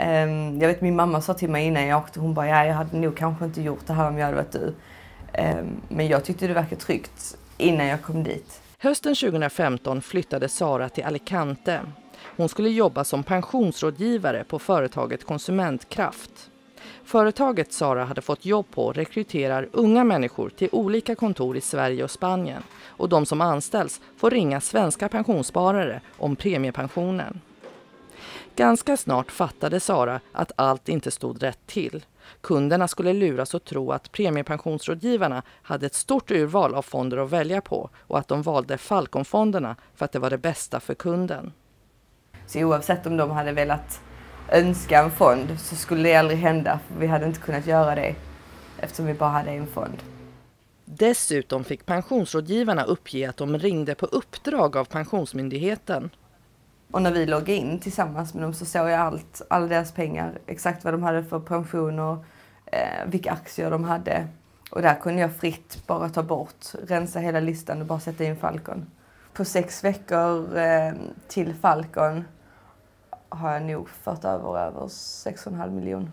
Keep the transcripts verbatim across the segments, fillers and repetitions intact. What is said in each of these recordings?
Um, jag vet min mamma sa till mig innan jag åkte, hon bara ja, jag hade nog kanske inte gjort det här om jag hade varit du. Um, men jag tyckte det verkade tryggt innan jag kom dit. Hösten tjugohundrafemton flyttade Sara till Alicante. Hon skulle jobba som pensionsrådgivare på företaget Konsumentkraft. Företaget Sara hade fått jobb på rekryterar unga människor till olika kontor i Sverige och Spanien. Och de som anställs får ringa svenska pensionssparare om premiepensionen. Ganska snart fattade Sara att allt inte stod rätt till. Kunderna skulle luras och tro att premiepensionsrådgivarna hade ett stort urval av fonder att välja på och att de valde Falconfonderna för att det var det bästa för kunden. Så oavsett om de hade velat önska en fond så skulle det aldrig hända, för vi hade inte kunnat göra det eftersom vi bara hade en fond. Dessutom fick pensionsrådgivarna uppge att de ringde på uppdrag av Pensionsmyndigheten. Och när vi loggade in tillsammans med dem så såg jag allt, alla deras pengar, exakt vad de hade för pensioner, eh, vilka aktier de hade. Och där kunde jag fritt bara ta bort, rensa hela listan och bara sätta in Falcon. På sex veckor eh, till Falcon har jag nog fått över över sex komma fem miljoner.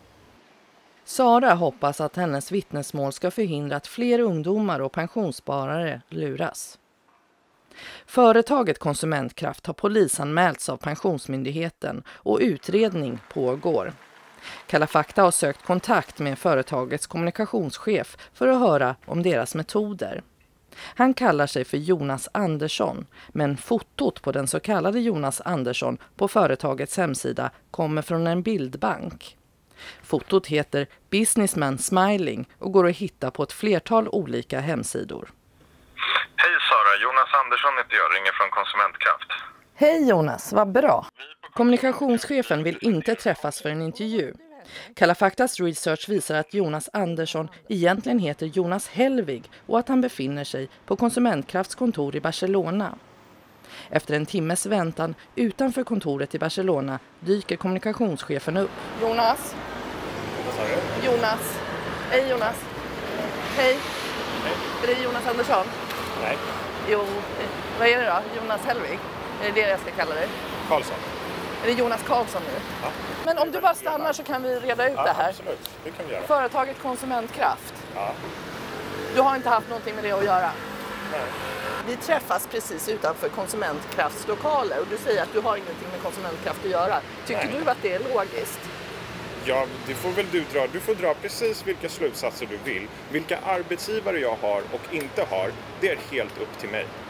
Sara hoppas att hennes vittnesmål ska förhindra att fler ungdomar och pensionssparare luras. Företaget Konsumentkraft har polisanmälts av Pensionsmyndigheten och utredning pågår. Kalla fakta har sökt kontakt med företagets kommunikationschef för att höra om deras metoder. Han kallar sig för Jonas Andersson, men fotot på den så kallade Jonas Andersson på företagets hemsida kommer från en bildbank. Fotot heter Businessman Smiling och går att hitta på ett flertal olika hemsidor. Hej Sara, Jonas Andersson heter jag, ringer från Konsumentkraft. Hej Jonas, vad bra. Kommunikationschefen vill inte träffas för en intervju. Kalla faktas research visar att Jonas Andersson egentligen heter Jonas Hellvig och att han befinner sig på Konsumentkrafts kontor i Barcelona. Efter en timmes väntan utanför kontoret i Barcelona dyker kommunikationschefen upp. Jonas? Vad sa du? Jonas. Hej Jonas. Hej. Hej. Är det Jonas Andersson? Nej. Jo, vad är det då? Jonas Hellvig? Är det det jag ska kalla dig? Karlsson. Är det Jonas Karlsson nu? Ja. Men om du bara stannar så kan vi reda ut Ja, det här. absolut. Det kan vi göra. Företaget Konsumentkraft. Ja. Du har inte haft någonting med det att göra? Nej. Vi träffas precis utanför Konsumentkrafts lokaler och du säger att du har ingenting med Konsumentkraft att göra. Tycker Nej. du att det är logiskt? Ja, det får väl du dra. Du får dra precis vilka slutsatser du vill. Vilka arbetsgivare jag har och inte har, det är helt upp till mig.